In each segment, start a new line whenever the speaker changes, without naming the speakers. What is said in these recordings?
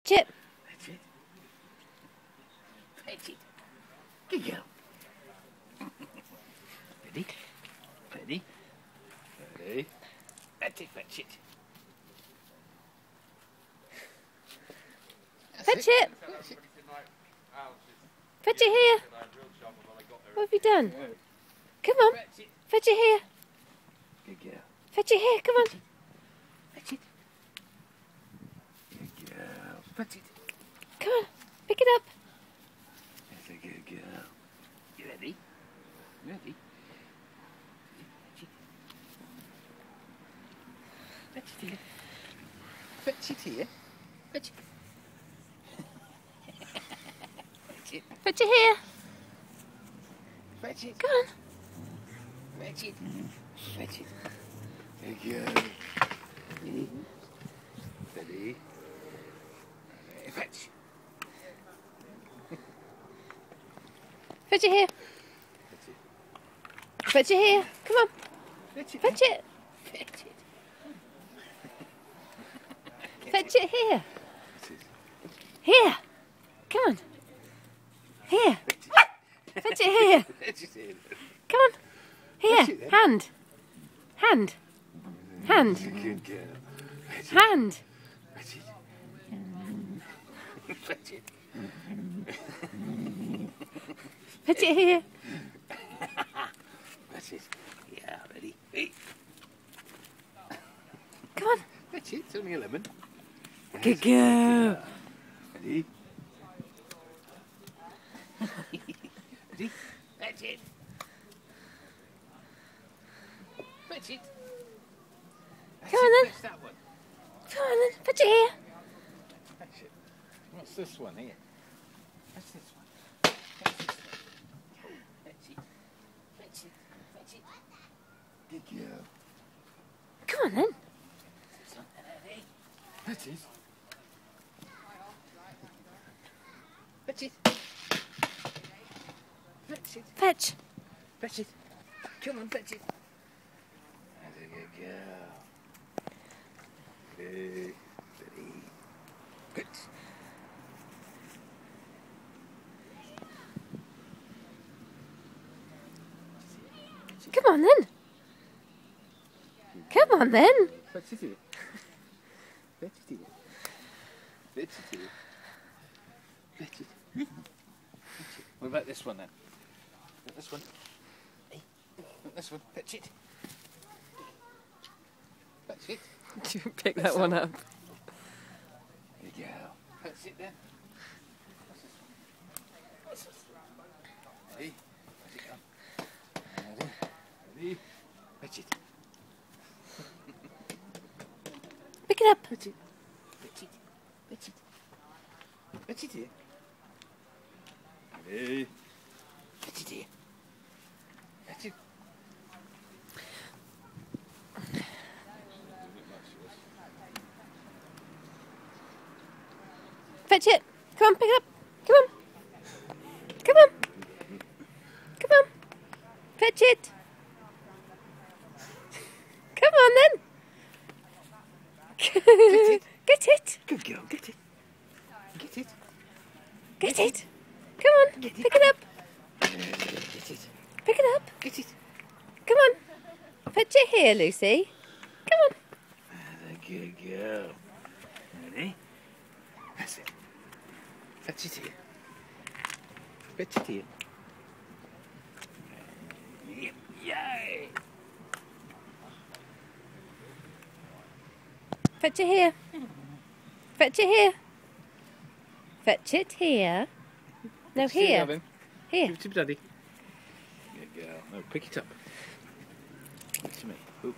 Chip.
That's it. Fetch it. Good girl. Ready? Ready? Ready? That's it, fetch it.
Fetch it. Fetch it here. What have you done? Come on. Fetch it here.
Good girl.
Fetch it here. Come on.
Fetch it. Good girl. Fetch it.
Come on. Pick it up.
That's a good girl. You ready? Ready? Fetch it here. Fetch it here. Fetch it. Fetch it.
Fetch it here.
Fetch it.
Come on.
Fetch it. Fetch it. Good girl. Ready? Ready? Fetch.
Fetch it here.
Fetch it.
Fetch it here. Come on.
Fetch it.
Fetch it.
Fetch it.
Fetch it here.
This is.
Here. Come on. Here. Fetch it here.
Fetch it here.
Come on.
Fetch
Here.
it then.
Hand. Hand. Hand.
Good girl. Fetch it.
Hand.
Fetch it. Fetch it.
Fetch it here.
Fetch it. Yeah, ready? Hey.
Come on.
Fetch it. It's only a lemon.
Good girl.
Ready? Ready? Fetch it. Fetch it.
Come on then.
Fetch that one.
Come on then. Fetch it here.
Fetch it. What's this one here? What's this one? Fetch this one. Fetch it. Fetch it. Fetch it. Good girl.
Come on then.
This one. Ready? Fetch it. Fetch it. Fetch it.
Fetch.
Fetch it. Come on, fetch it. That's a good girl. Ready. Ready. Good.
Come on then. Come on then.
Fetch it here. Fetch it here. Fetch it here. Fetch it. Fetch it. What about this one then? This one. Hey. This one. Fetch it. Fetch it.
You pick that one up.
There you go. Fetch it then. What's this one? What's this one? Ready? Fetch it up. Ready? Ready? Fetch it.
Pick it up.
Fetch it. Fetch it. Fetch it. Fetch it here. Ready? Fetch it here. Fetch it.
Fetch it. Come on, pick it up. Come on. Come on. Come on. Fetch it. Come on then. Get it.
Good girl. Get it. Get it.
Get it. Come on.
Get it.
Pick it up.
Get it.
Pick it up.
Get it.
Come on. Fetch it here, Lucy. Come on.
That's a good girl. Ready? That's it. Fetch it here. Fetch it here. Yep. Yay!
Fetch it here. Fetch it here. Fetch it here. No,
Sit
here.
down,
Here.
Give it to Daddy. Good girl. No, pick it up. Give it to me. Ooh.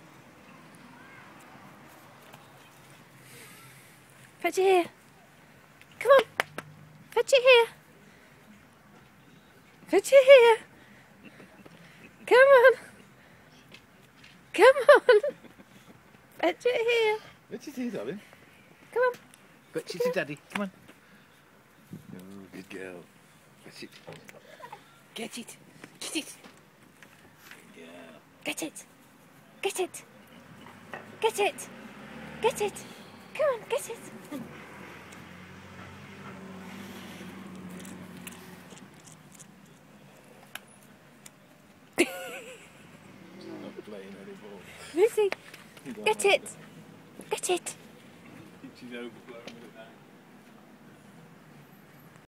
Fetch it here. Come on. Fetch it here. Fetch it here. Come on. Come on. Fetch it here.
Fetch it here, darling.
Come on.
Fetch it to Daddy. Come on. Oh, good girl. Fetch it. Get it. Get it. Good girl.
Get it. Get it. Get it. Get it. Come on, get it.
playing anymore.
Lucy, get it! Get it!
She's overblown with it now.